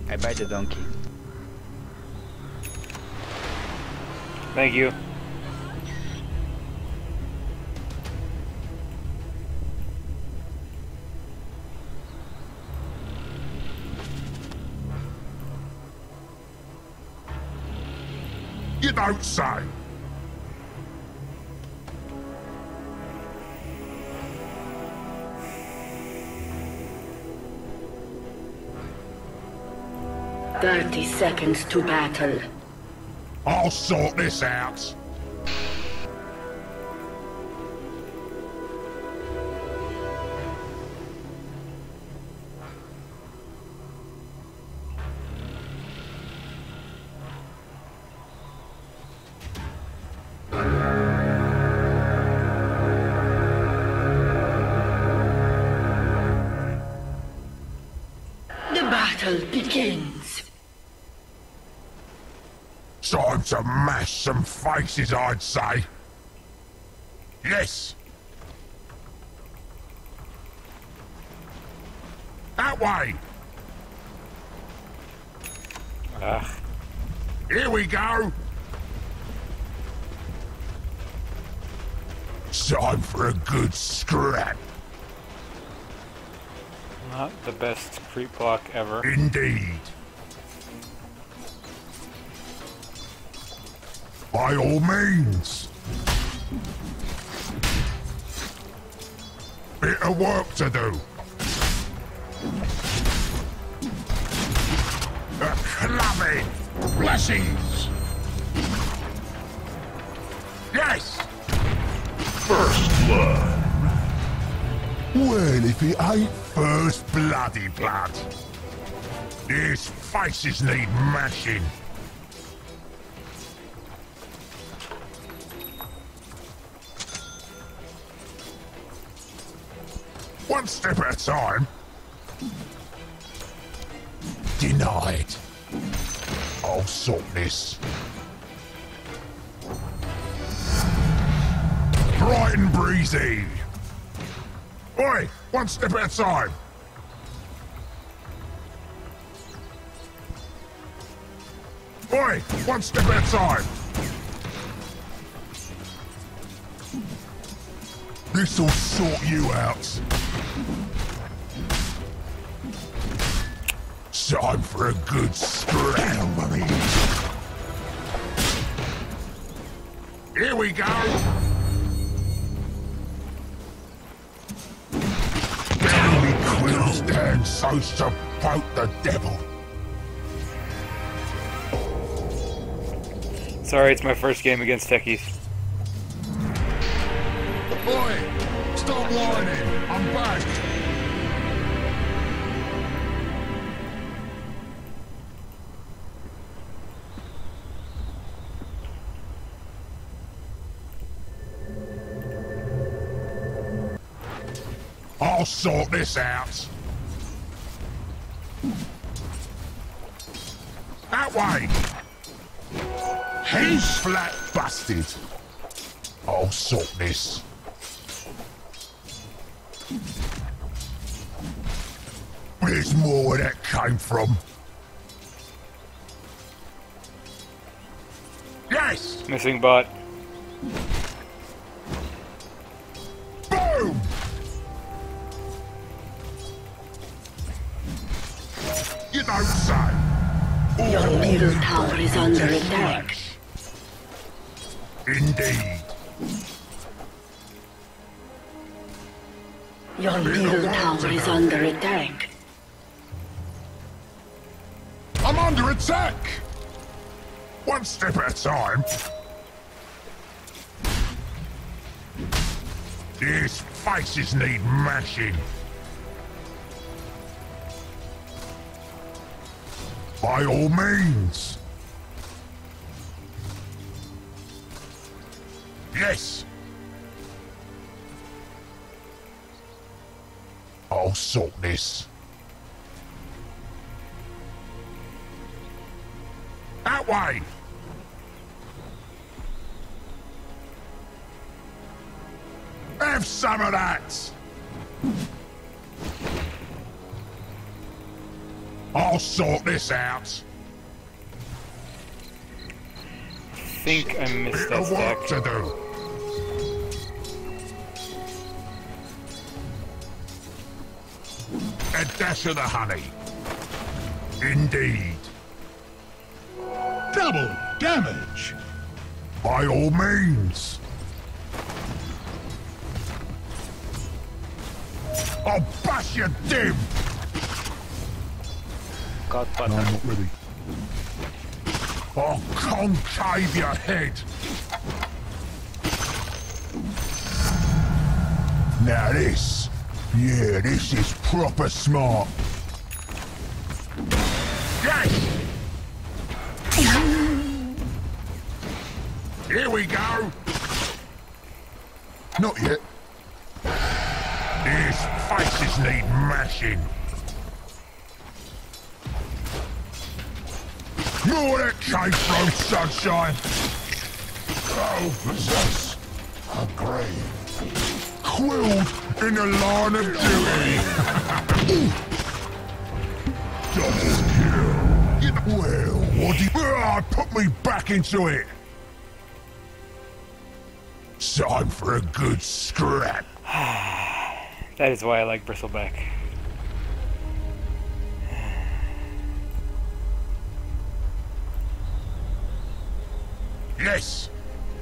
I buy the donkey. Thank you. You don't say. "30 seconds to battle." I'll sort this out. The battle begins. Time to mash some faces, I'd say. Yes. That way. Ugh. Here we go. Time for a good scrap. Not the best creep block ever. Indeed. By all means. Bit of work to do. A clubbing. Blessings. Yes. First blood. Well, if it ain't first bloody blood. These faces need mashing. One step at a time. Denied. I'll sort this. Bright and breezy. Oi, one step at a time. Oi, one step at a time. This'll sort you out. Time for a good scram. Here we go. Barely quills stand so to poke the devil. Sorry, it's my first game against techies. Oi, stop whining. I'm back. I'll sort this out. That way. He's flat busted. I'll sort this. Where's more where that came from? Yes! Missing bot. Boom! You don't say. Your middle tower is under attack. Indeed. Your middle tower is under attack. I'm under attack! One step at a time. These faces need mashing. By all means. Yes. I'll sort this. That way! Have some of that! I'll sort this out. I think I missed Bit that of work stack. to do. A dash of the honey. Indeed. Double damage. By all means. I'll bash you dim. God No, button. I'm not ready. I'll concave your head. Now this. Yeah, this is proper smart. Yes! Here we go. Not yet. These faces need mashing. More that came from sunshine. Oh, possess a grave. Quilled in the line of duty. Double kill. Well, what do you... put me back into it. Time for a good scrap. That is why I like Bristleback. Yes.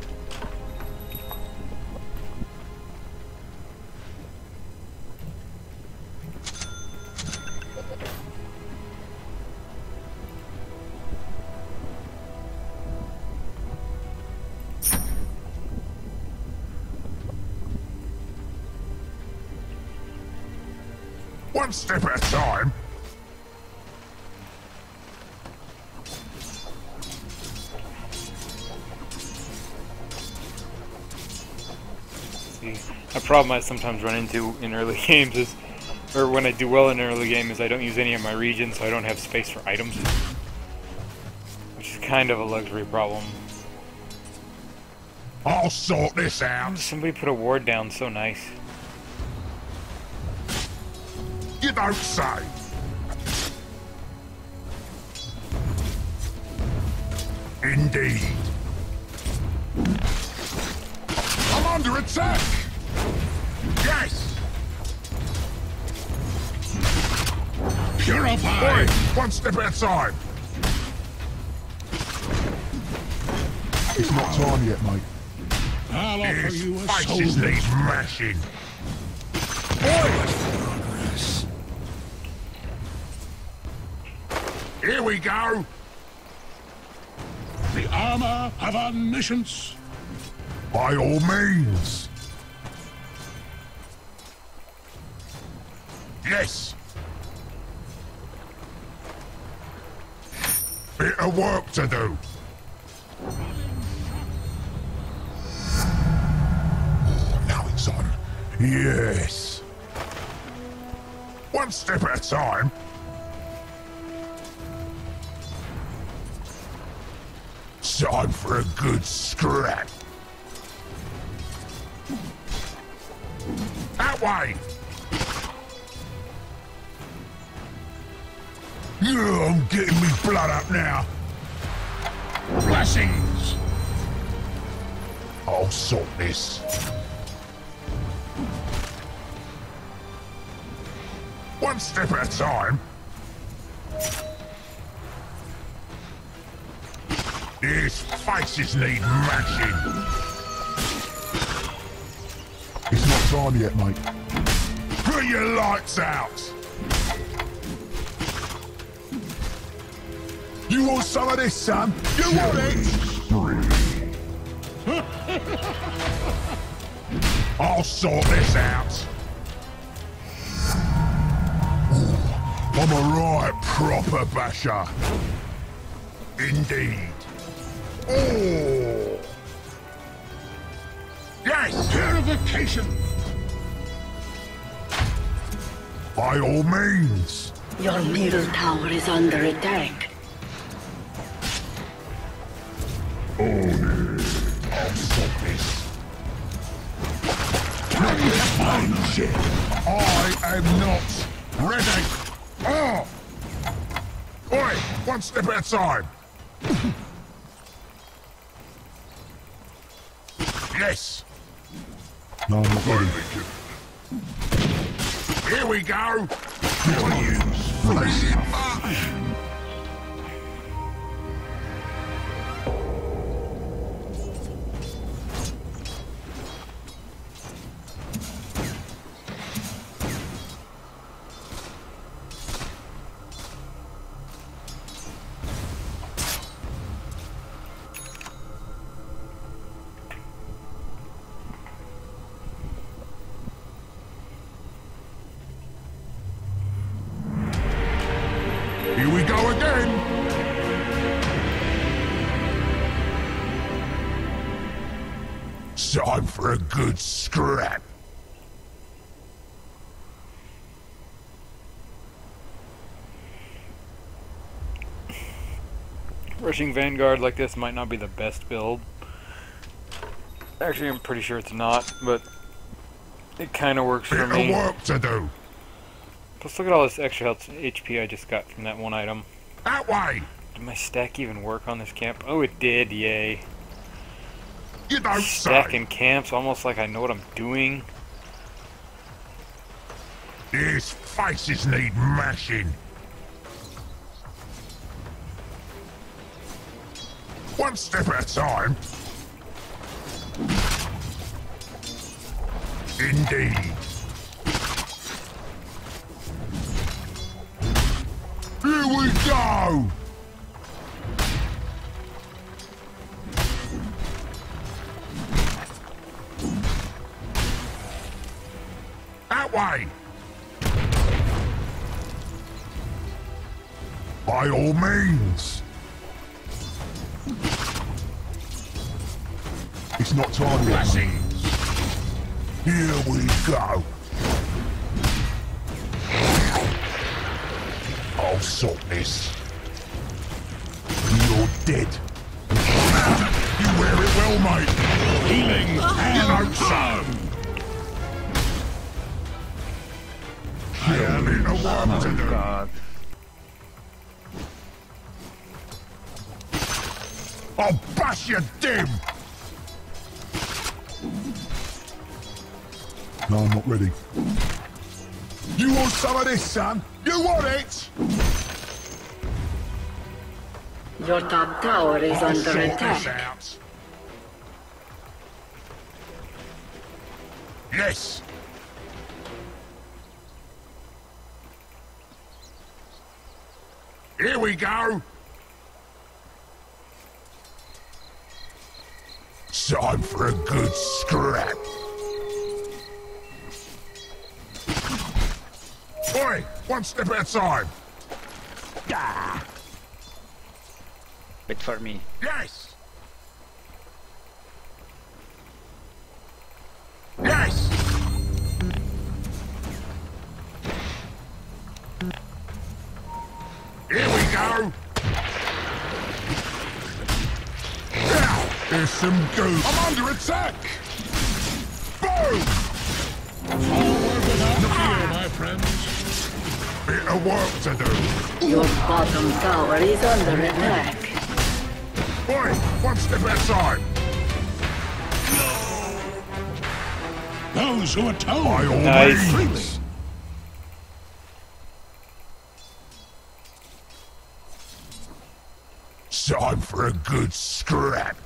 One step at a time. See, a problem I sometimes run into in early games is, or when I do well in an early game, is I don't use any of my regions, so I don't have space for items. Which is kind of a luxury problem. I'll sort this out. Somebody put a ward down, so nice. You don't say. Indeed. I'm under attack. Yes. Purify. Boy, one step at a time. It's not time yet, mate. I'll offer These you a faces soul. need mashing. Progress. Here we go. The armor of omniscience. By all means. Yes. Bit of work to do. Oh, now it's on. Yes. One step at a time. Time for a good scrap. That way. Yeah, I'm getting me blood up now. Blessings. I'll sort this. One step at a time. These faces need mashing. It's not time yet, mate. Put your lights out. You want some of this, son? You want it? I'll sort this out. Ooh, I'm a right proper basher. Indeed. Oh! Yes! Purification. By all means. Your middle tower is under attack. I'll sort this. Fine shit. I am not ready. Oh! one step at a time. Yes. No, I'm not ready. Here we go. Use flaming march. Here we go again. Time for a good scrap. Rushing Vanguard like this might not be the best build. Actually, I'm pretty sure it's not, but it kind of works for Bit me. of work to do. Plus, look at all this extra health HP I just got from that one item. That way. Did my stack even work on this camp? Oh, it did, yay. You don't Stacking say. camps, almost like I know what I'm doing. These faces need mashing. One step at a time. Indeed. Here we go! That way! By all means! It's not time yet. Blessings! Here we go! I'll sort this. You're dead. You wear it well, mate. Healing You and know so. harm. I have a little work to do. God. I'll bash you dim. No, I'm not ready. You want some of this, son? You want it? Your top tower is I'll under sort this attack. out. Yes. Here we go. Time for a good scrap. Oi, one step at a time. Wait for me. Yes. Yes. Here we go. Now, there's some goo. I'm under attack. Boom. Forward without fear, my friends. Bit of work to do. Your bottom tower is under attack. Oi, one step at a time. Those who atone By all Nice. means. Time for a good scrap.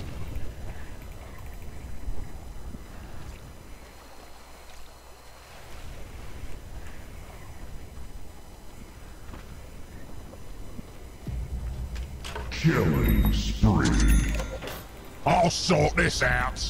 Killing spree. I'll sort this out.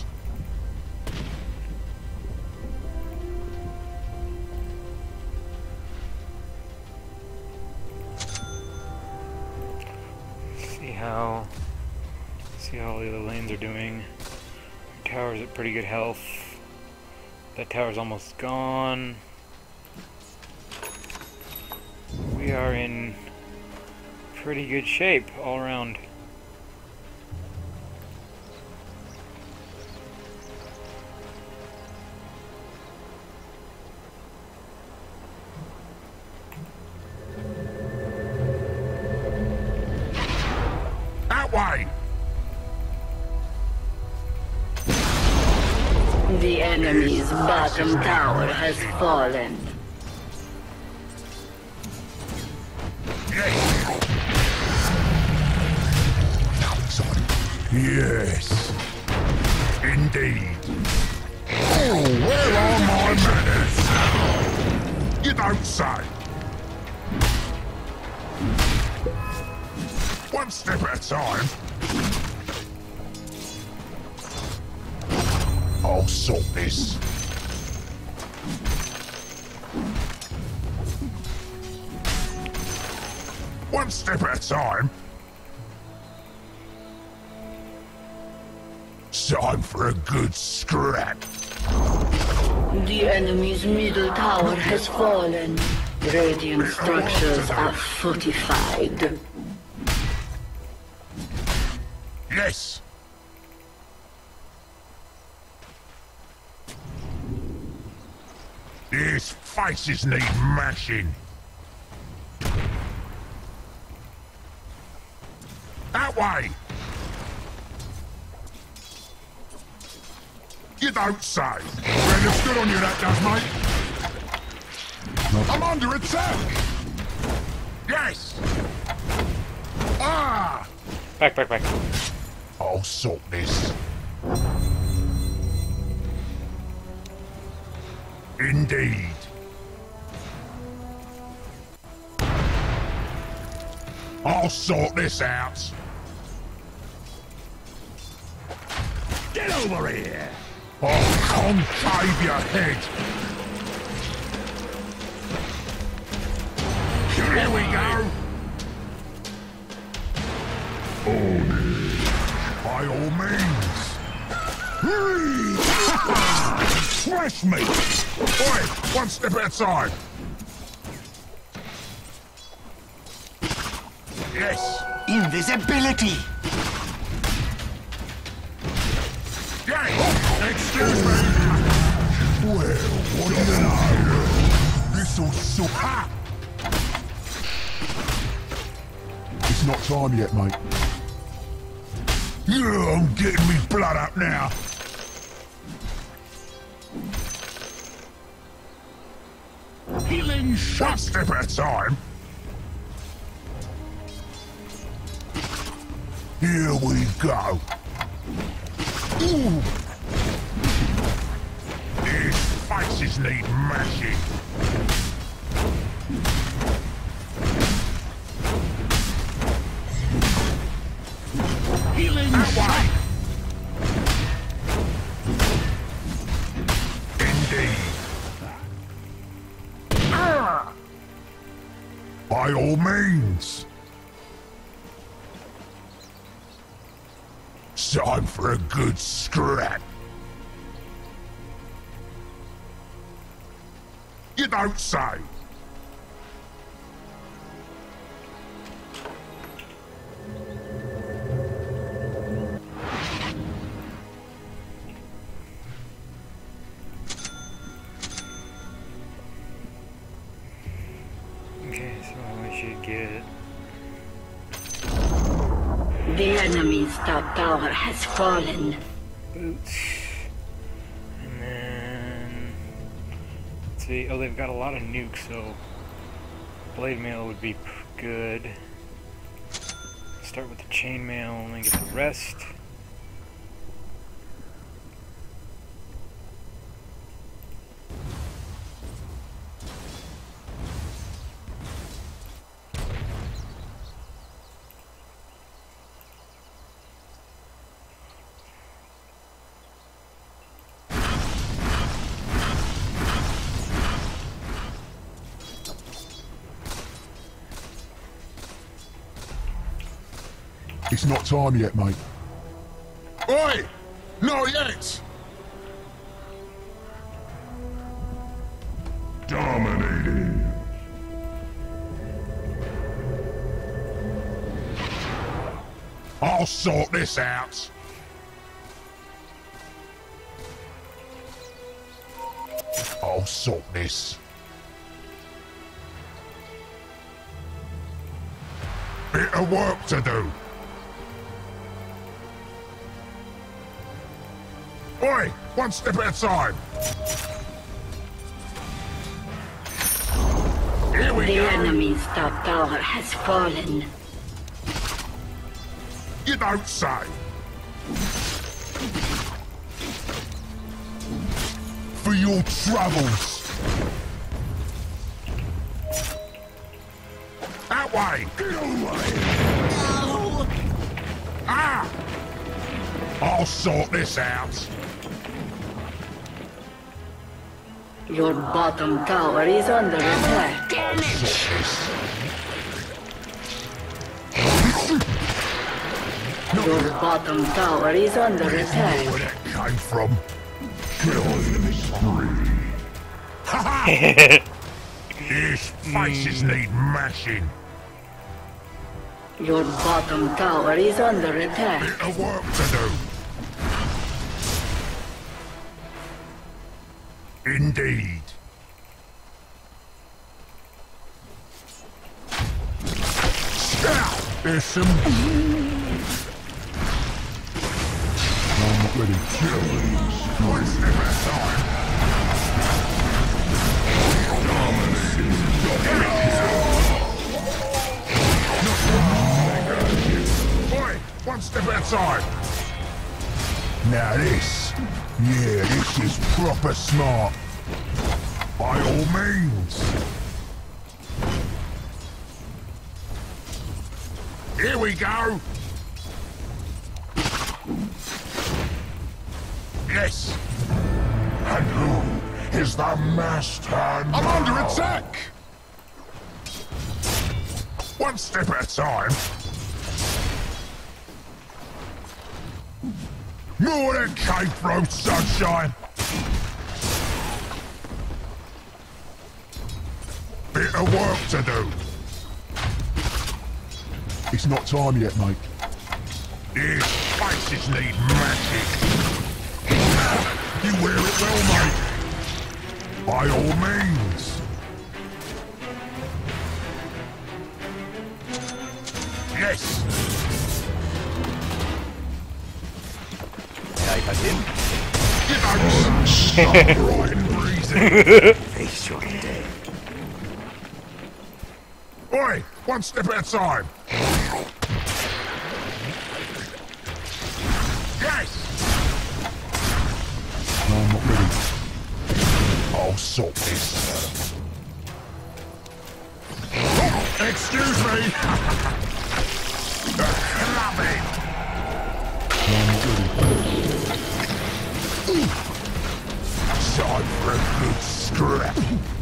See how all the other lanes are doing. Tower's at pretty good health. That tower's almost gone. We are in pretty good shape all around. enemy's bottom tower has fallen. Yes. Indeed. Oh, where are my manners? You don't say. One step at a time. I'll sort this. One step at a time. Time for a good scrap. The enemy's middle tower has fallen. Radiant structures are fortified. Yes. These faces need mashing. That way. You don't say. Well, looks good on you, that does, mate. I'm under attack. Yes. Ah. Back. I'll sort this. Indeed. I'll sort this out. Get over here! I'll concave your head. Here we go. By all means. Smash me! Oi, one step at a time. Yes. Invisibility! Yay! Excuse me! Well, what do you know? This'll suck. Ha! It's not time yet, mate. Yeah, I'm getting me blood up now. Healing shot. One step at a time. Here we go. Ooh. These faces need mashing. Healing that way. Indeed. By all means. Time for a good scrap. You don't say. Okay, so we should get... The enemy's top tower has fallen. boots. And then... let's see, oh, they've got a lot of nukes, so... blade mail would be good. Start with the chainmail and then get the rest. It's not time yet, mate. Oi! Not yet! Dominating. I'll sort this out. I'll sort this. Bit of work to do. Oi! One step at a time. Here we The go. enemy's top tower has fallen. You don't say. For your troubles. That way. Get away. No. Ah! I'll sort this out. Your bottom tower is under attack. I'll sort this. Your bottom tower is under Where attack. that came from? Killing spree. Ha ha! These faces need mashing. Your bottom tower is under attack. Bit of work to do. Indeed. Scout! There's some... I'm not ready. killings. One step at a time. Oi! One step at a time. Now this. Yeah, this is proper smart. By all means. Here we go. Yes. And who is the master? I'm under attack. One step at a time. More than cake throat, sunshine. Bit of work to do. It's not time yet, mate. These faces need magic. You wear it well, mate. By all means. Yes. You don't stop right and breezy. Face your day. Oi, one step at a time. Yes. No, I'm not ready. I'll sort this. Oh, excuse me. Love it. No, I'm not ready. Time for a good scrap.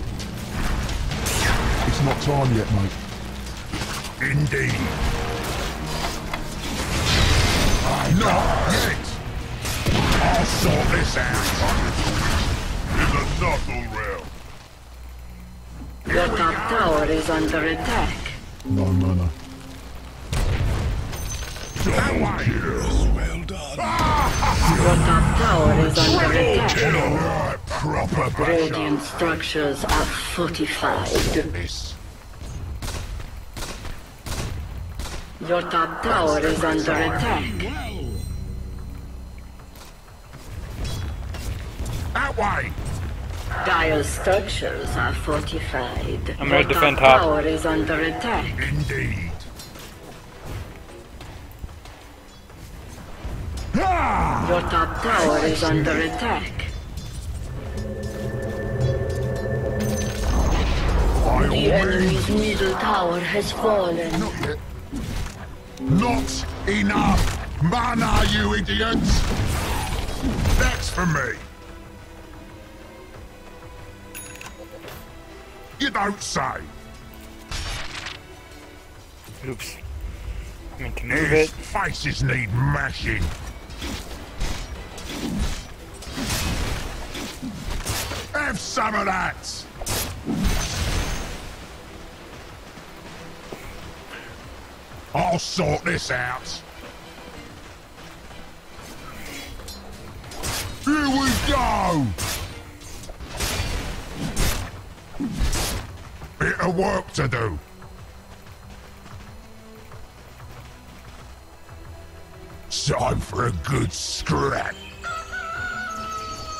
It's not time yet, mate. Indeed. Not yet. I'll sort this out. In the knuckle realm. Your top tower is under attack. No, mana. That way. Well done. Your top tower is under attack. Alright, proper bashing. Radiant structures are fortified. This. Your top tower is under attack. That way. Dire structures are fortified. I'm gonna Your defend top top. tower is under attack. Indeed. Ah! Your top tower is under attack. By all The means. enemy's middle tower has fallen. Not yet. Not enough mana, you idiots! That's for me. You don't say. Oops. I meant to move These it. faces need mashing. Have some of that. I'll sort this out. Here we go! Bit of work to do. Time for a good scrap.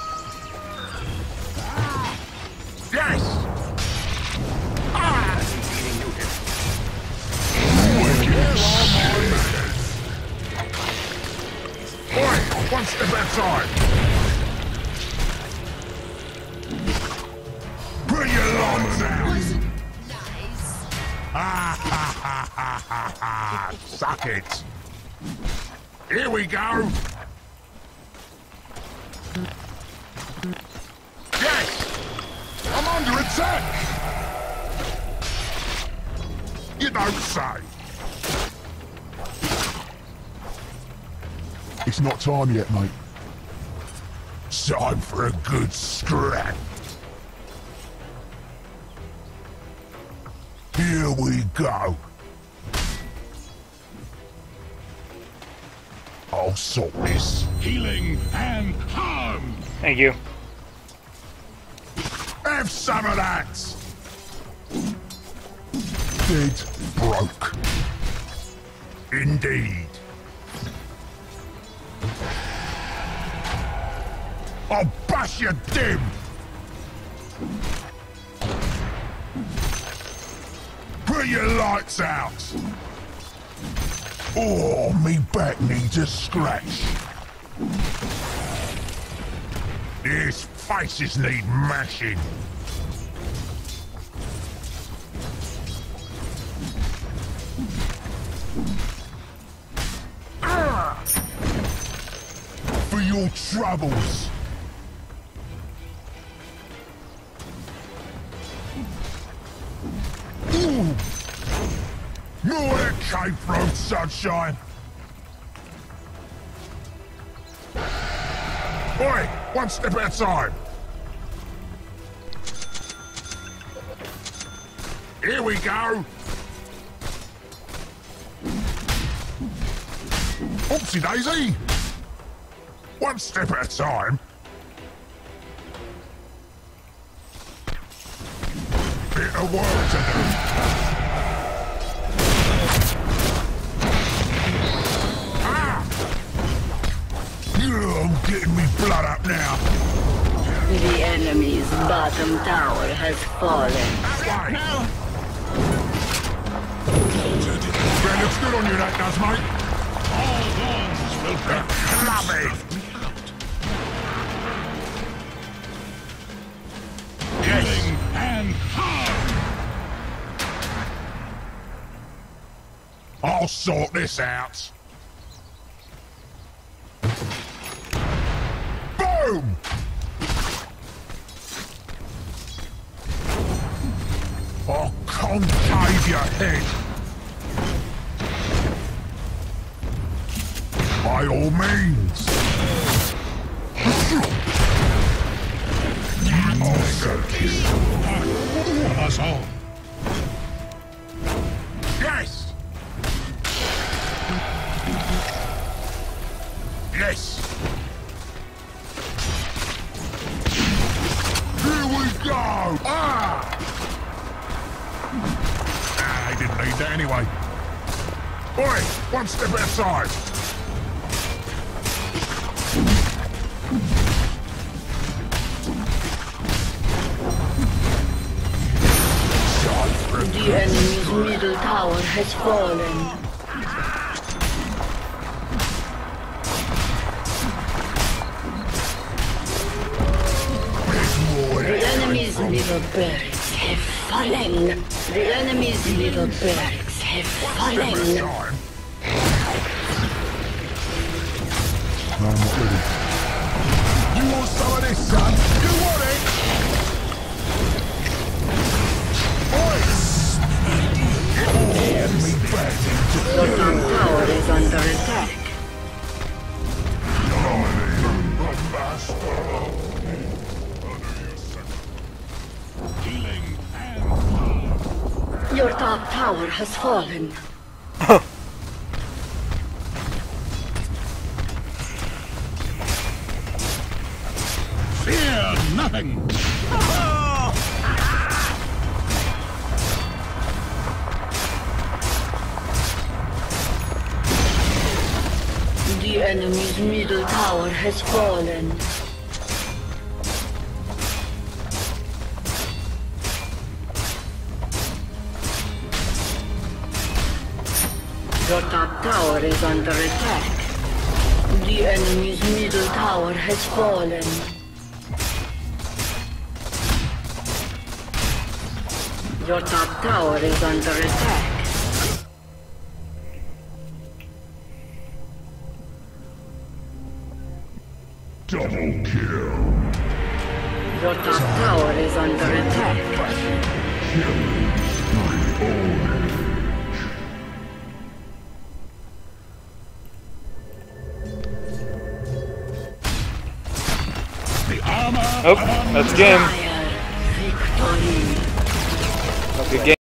outside! Put your lights out! Ha ha ha ha ha ha! Suck it! Here we go! Yes! I'm under attack! You don't say! It's not time yet, mate. Time for a good scrap. Here we go. I'll sort this. Healing and harm. Thank you. Have some of that. Dead broke. Indeed. I'll bash you dim! Put your lights out! Oh, me back needs a scratch. These faces need mashing. For your troubles. Ooh! More that came from, sunshine! Oi! One step outside! Here we go! Oopsie daisy! One step at a time. Bit of work to do. Ah! I'm getting me blood up now. The enemy's bottom tower has fallen. That looks good on you, that does, mate. All guns will be clubby. Yes. And harm. I'll sort this out. Boom! I'll concave your head. By all means. Also kill us all. Yes. Yes. Here we go. They didn't need that anyway. Oi, one step outside. The enemy's middle tower has fallen. The enemy's middle barracks have fallen. The enemy's middle barracks have fallen. No, I'm not ready. You want some of this, son? You want it? The top tower is under attack. Your top tower has fallen. Fear nothing. The enemy's middle tower has fallen. Your top tower is under attack. The enemy's middle tower has fallen. Your top tower is under attack. Double kill. Your top tower is under attack. Oh, that's game. Fire victory. Good game.